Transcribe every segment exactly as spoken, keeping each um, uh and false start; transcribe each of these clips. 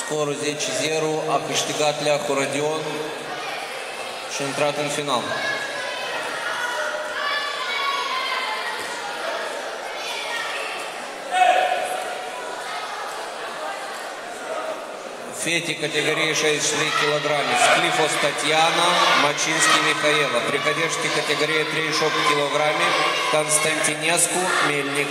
scorul zece zero, a câștigat Leacu Rodion și a intrat în final. Фети категории шестьдесят три килограмма. Склифос Татьяна, Мачинский Михаила. При кадетской категории тридцать шесть килограмм. Константинеску Мельник.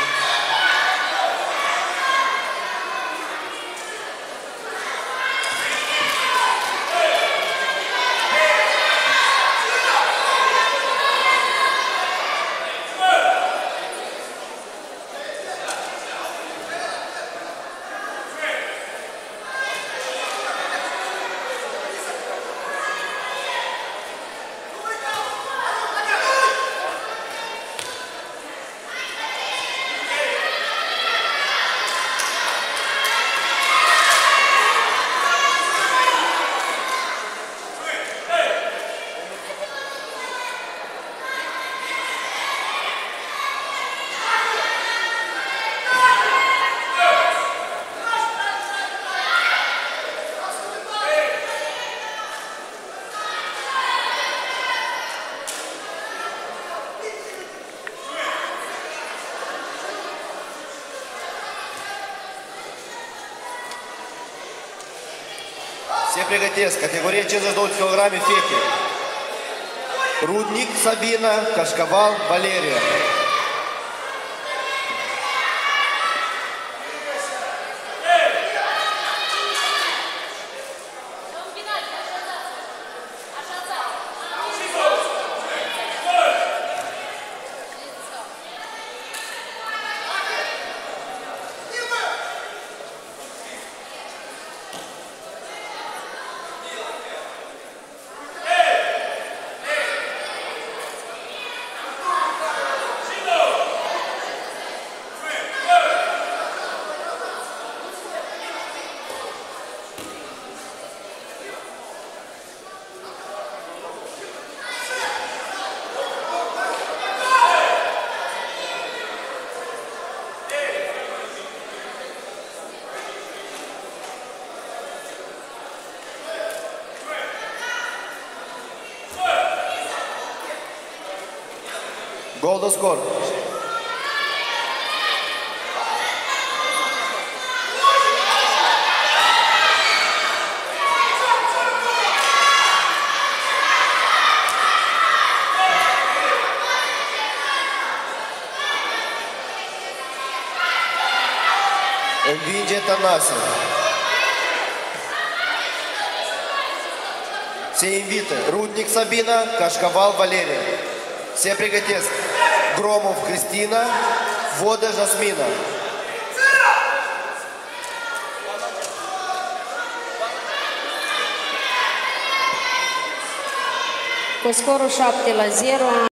Все приготовились. Категория шестьдесят два килограмма Феки. Рудник Сабина, Кашковал Валерия. Голда скор. Învinge Tănase. Se invită Rudnic Sabina, Кашковал Валерия. Все приготовились. Громов Кристина, Вода Жасмина. Cu scorul șapte la zero.